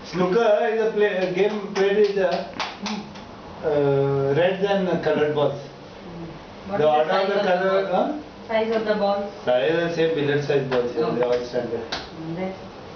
Snooker is a game played with reds and colored balls. What The is order of the color, size of the balls? size is the same billiard size balls. Oh. They are all standard. This.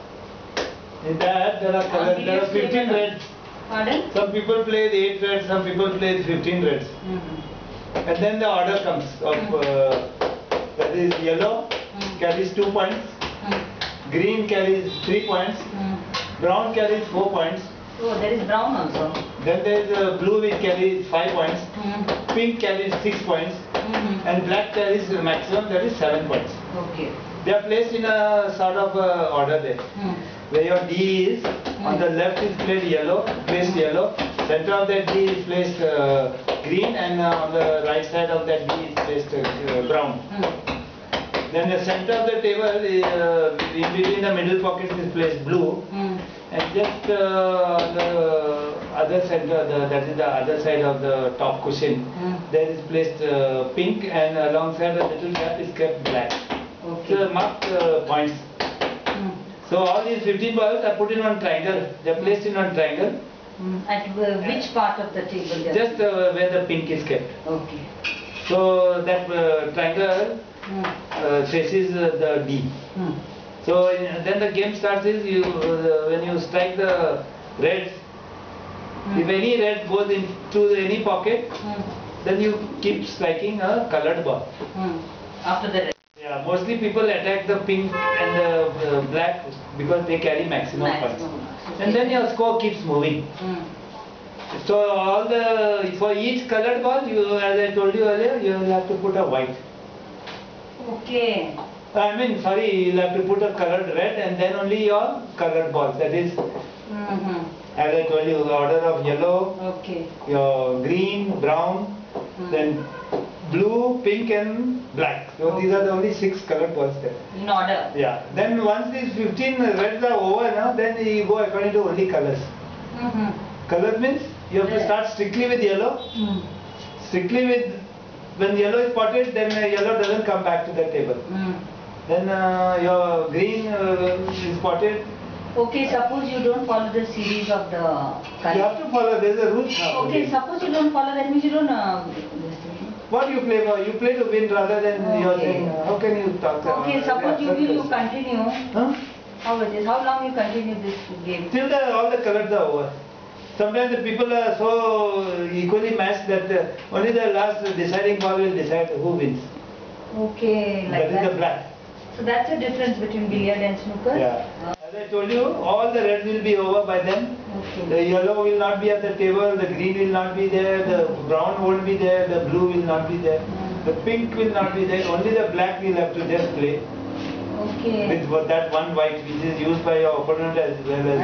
In that there are colors. There are 15 reds. Pardon? Some people play with 8 reds. Some people play with 15 reds. And then the order comes of that is yellow carries 2 points, green carries 3 points, brown carries 4 points. Oh, there is brown also. Then there is blue which carries 5 points, pink carries 6 points, and black carries the maximum, that is 7 points. Okay. They are placed in a sort of order there. Where your D is, on the left is placed yellow, center of that D is placed green, and on the right side of that D is placed brown. Then the center of the table, in between the middle pockets is placed blue, and just on the other center, that is the other side of the top cushion, there is placed pink, and alongside the little gap is kept black. Okay. So marked points. So all these 15 balls are put in one triangle. They are placed in one triangle. At which part of the table? Just where the pink is kept. Okay. So that triangle faces the D. So then the game starts is when you strike the reds. If any red goes into any pocket, then you keep striking a colored ball. After the red. Yeah, mostly people attack the pink and the black because they carry maximum points. And then your score keeps moving. So for each colored ball, as I told you earlier, you will have to put a white. Okay. You'll have to put a colored red and then only your colored balls. That is, as I told you, the order of yellow, your green, brown, then blue, pink and black. So these are the only 6 colored balls there. In order? Yeah. Then once these 15 reds are over now, then you go according to only colors. Colors means you have to start strictly with yellow. Strictly with, when yellow is spotted, then yellow doesn't come back to the table. Then your green is spotted. Okay, suppose you don't follow the series of the colors. You have to follow, there is a rule. Okay, suppose you don't follow, that means you don't what do you play for? You play to win rather than your thing. How can you talk? Okay, suppose you continue. Huh? How it is? How long you continue this game? Till all the colors are over. Sometimes the people are so equally matched that only the last deciding ball will decide who wins. Okay, like that is the black. So that's the difference between billiard and snooker? Yeah. As I told you, all the reds will be over by then. Okay. The yellow will not be at the table, the green will not be there, the brown won't be there, the blue will not be there, the pink will not be there, only the black will have to just play. Okay. With that one white which is used by your opponent as well as.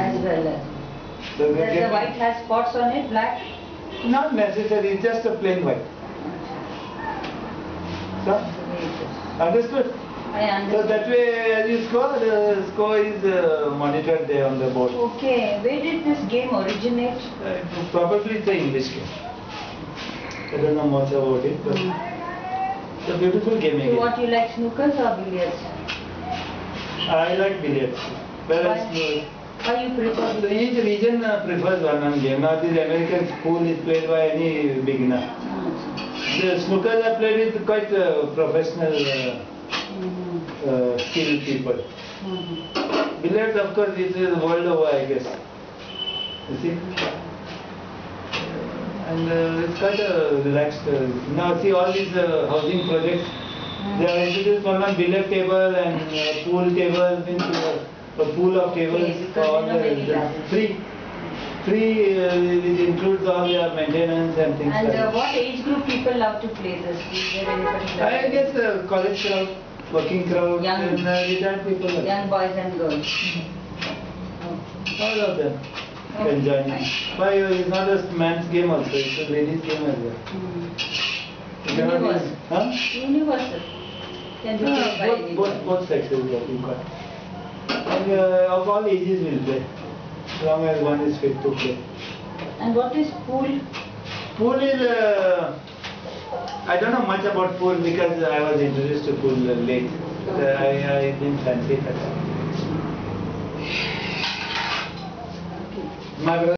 So does the white has spots on it, black? Not necessarily, it's just a plain white. So, understood? I understand. So that way as you score, the score is monitored there on the board. Okay, where did this game originate? Probably it's an English game. I don't know much about it, but it's a beautiful game again. So what you like, snookers or billiards? I like billiards. Whereas Why you prefer? each region prefers one game. Now this American pool is played by any beginner. The snookers are played with quite professional skilled people. Billiards, of course, it is world over, I guess. You see? And it's quite a relaxed. Now see all these housing projects, they are introduced one billiard table and pool table, means a pool of tables for all free. It includes all their maintenance and things like that. And what age group people love to play this? Is there any particular? I guess college crowd, working crowd, Young, and retired people. Young boys and girls. All of them enjoying. Why it's not a man's game also, it's a ladies' game as well. Universal. Huh? Universal. Can be played by anyone. Both sexes what you got. And of all ages will play, as long as one is fit to play. And what is pool? Pool is, I don't know much about pool because I was introduced to pool late. I didn't fancy it at all. My brother